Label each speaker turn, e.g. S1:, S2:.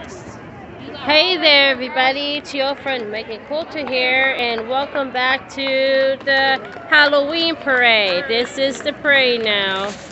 S1: Hey there, everybody. It's your friend Megan Coulter here, and welcome back to the Halloween parade. This is the parade now.